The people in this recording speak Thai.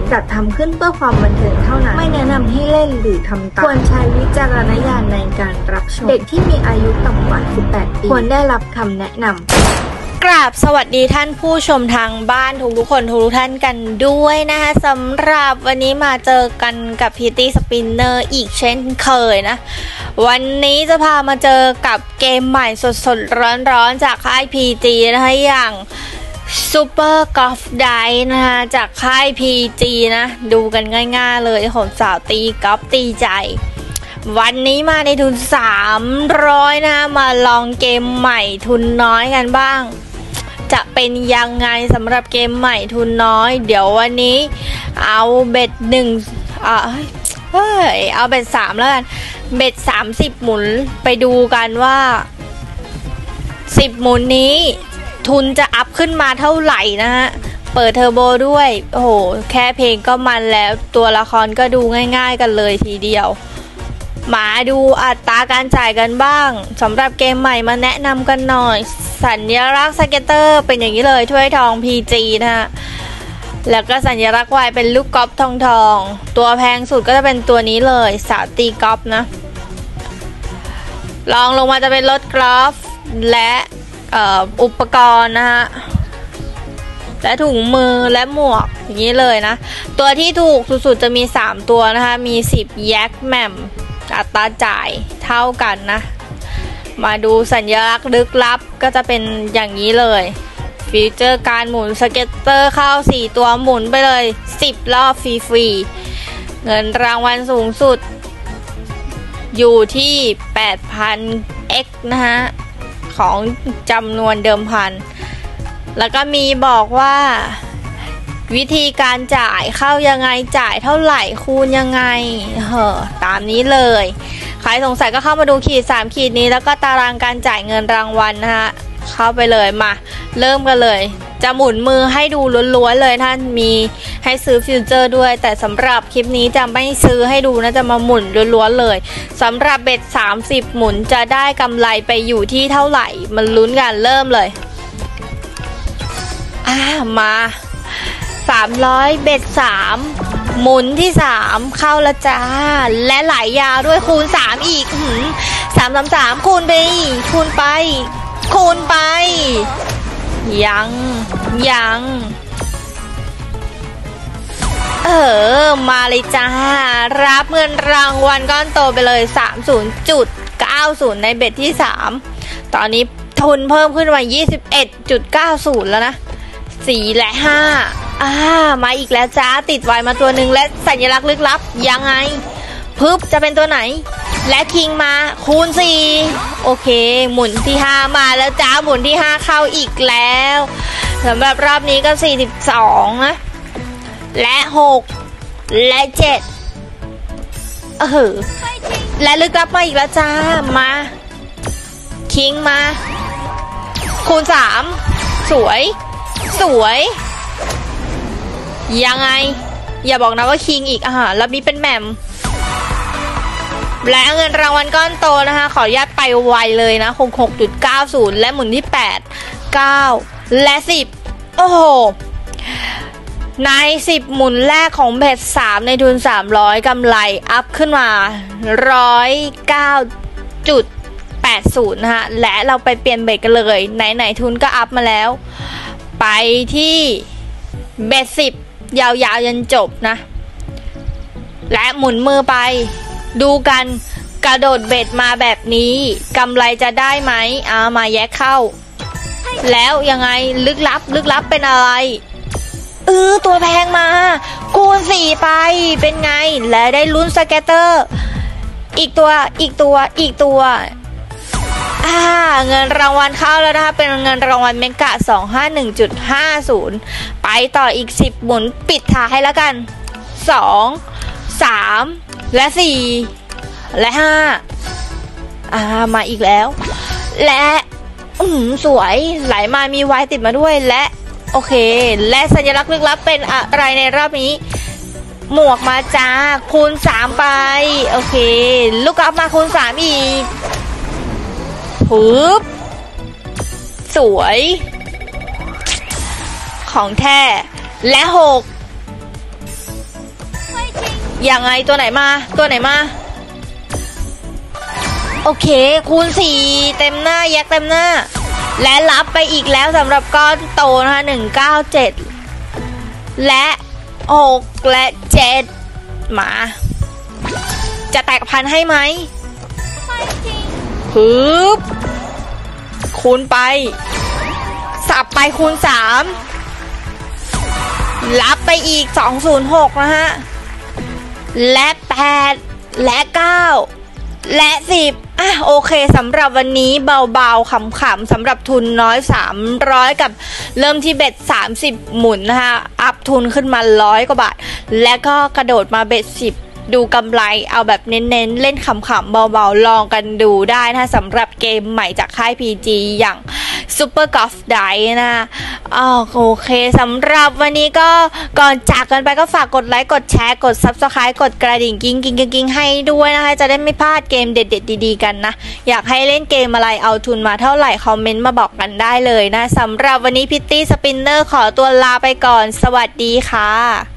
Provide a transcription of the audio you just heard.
จัดทำขึ้นเพื่อความบันเทิงเท่านั้นไม่แนะนำให้เล่นหรือทำตามควรใช้วิจารณญาณในการรับชมเด็กที่มีอายุต่ำกว่า 18 ปีควรได้รับคำแนะนำกราบสวัสดีท่านผู้ชมทางบ้านทุกคนทุกท่านกันด้วยนะคะสำหรับวันนี้มาเจอกันกับพีตี้สปินเนอร์อีกเช่นเคยนะวันนี้จะพามาเจอกับเกมใหม่สดๆร้อนๆจากค่าย PG นะคะอย่างSuper Golf Dice นะคะจากค่าย PG นะดูกันง่ายๆเลยของสาวตีกอล์ฟตีใจวันนี้มาในทุน300นะมาลองเกมใหม่ทุนน้อยกันบ้างจะเป็นยังไงสำหรับเกมใหม่ทุนน้อยเดี๋ยววันนี้เอาเบ็ดเอาเบ็ด3แล้วกันเบ็ด30หมุนไปดูกันว่า10หมุนนี้ทุนจะอัพขึ้นมาเท่าไหร่นะฮะเปิดเทอร์โบด้วยโอ้โหแค่เพลงก็มันแล้วตัวละครก็ดูง่ายๆกันเลยทีเดียวมาดูอัตราการจ่ายกันบ้างสำหรับเกมใหม่มาแนะนำกันหน่อยสัญลักษณ์สเก็ตเตอร์เป็นอย่างนี้เลยถ้วยทอง PG นะฮะแล้วก็สัญลักษณ์ Y เป็นลูกกอล์ฟทองตัวแพงสุดก็จะเป็นตัวนี้เลยสาวตีกอล์ฟนะลองลงมาจะเป็นรถกอล์ฟและอุปกรณ์นะฮะและถุงมือและหมวกอย่างนี้เลยนะตัวที่ถูกสุดๆจะมี3ตัวนะคะมี10แยกแหม่มอัตราจ่ายเท่ากันนะมาดูสัญลักษณ์ลึกลับก็จะเป็นอย่างนี้เลยฟีเจอร์การหมุนสเก็ตเตอร์เข้า4ตัวหมุนไปเลย10รอบฟรีๆเงินรางวัลสูงสุดอยู่ที่ 8,000x นะฮะของจำนวนเดิมพันแล้วก็มีบอกว่าวิธีการจ่ายเข้ายังไงจ่ายเท่าไหร่คูณยังไงตามนี้เลยใครสงสัยก็เข้ามาดูขีด3ขีดนี้แล้วก็ตารางการจ่ายเงินรางวัลนะฮะเข้าไปเลยมาเริ่มกันเลยจะหมุนมือให้ดูล้วนๆเลยท่านมีให้ซื้อฟิวเจอร์ด้วยแต่สำหรับคลิปนี้จะไม่ซื้อให้ดูนะจะมาหมุนล้วนๆเลยสำหรับเบ็ด30หมุนจะได้กำไรไปอยู่ที่เท่าไหร่มันลุ้นกันเริ่มเลยมา300เบ็ด3หมุนที่3เข้าละจ้าและไหลยาวด้วยคูณ3อีก3คูณไปคูณไปคูณไปยังมาเลยจ้ารับเงินรางวัลก้อนโตไปเลย 30.90 ในเบ็ดที่3ตอนนี้ทุนเพิ่มขึ้นมา 21.90 แล้วนะ4และ5มาอีกแล้วจ้าติดไวมาตัวหนึ่งและสัญลักษณ์ลึกลับยังไงพึบจะเป็นตัวไหนและคิงมาคูณ4โอเคหมุนที่5มาแล้วจ้าหมุนที่5เข้าอีกแล้วสำหรับรอบนี้ก็42นะและ6และ7และลึกลับมาอีกแล้วจ้ามาคิงมาคูณ3สวยยังไงอย่าบอกนะว่าคิงอีกแล้วนี้เป็นแหม่มและเงินรางวัลก้อนโตนะคะขออนุญาตไปไวเลยนะ66.90และหมุนที่8 9และ10โอ้โหใน10หมุนแรกของเบ็ด3ในทุน300กำไรอัพขึ้นมา 109.80 นะคะและเราไปเปลี่ยนเบ็ดกันเลยไหนทุนก็อัพมาแล้วไปที่เบ็ด10ยาวๆยันจบนะและหมุนมือไปดูกันกระโดดเบ็ดมาแบบนี้กำไรจะได้ไหมมาแยกเข้าแล้วยังไงลึกลับเป็นอะไรตัวแพงมาคูณ4ไปเป็นไงและได้ลุ้นสเก็ตเตอร์อีกตัวเงินรางวัลเข้าแล้วนะคะเป็นเงินรางวัลเมกะ 251.50 ไปต่ออีก10หมุนปิดท้ายให้แล้วกัน2 3และ4และ5มาอีกแล้วและสวยไหลมามีไวติดมาด้วยและโอเคและสัญลักษณ์ลึกลับเป็นอะไรในรอบนี้หมวกมาจ้าคูณ3ไปโอเคลูกกอล์ฟมาคูณ3อีกปึ๊บสวยของแท้และ6 ยังไงตัวไหนมาโอเคคูณ4เต็มหน้ายักษ์เต็มหน้าและรับไปอีกแล้วสำหรับก้อนโตนะคะ197และ6และ7มาจะแตกพันให้ไหมปึ๊บคูณไปสับไปคูณ3รับไปอีก206นะฮะและ8และ9และ10โอเคสำหรับวันนี้เบาๆขำๆสำหรับทุนน้อย300กับเริ่มที่เบ็ด30หมุนนะคะอัพทุนขึ้นมา100กว่าบาทและก็กระโดดมาเบ็ด10ดูกำไรเอาแบบเน้นๆเล่นขำๆเบาๆลองกันดูได้นะสำหรับเกมใหม่จากค่าย PG อย่าง Super Golf Dice นะโอเคสำหรับวันนี้ก็ก่อนจากกันไปก็ฝากกดไลค์กดแชร์กด Subscribe กดกระดิ่งกิ้งให้ด้วยนะคะจะได้ไม่พลาดเกมเด็ดๆดีๆกันนะอยากให้เล่นเกมอะไรเอาทุนมาเท่าไหร่คอมเมนต์มาบอกกันได้เลยนะสำหรับวันนี้พิตตี้สปินเนอร์ขอตัวลาไปก่อนสวัสดีค่ะ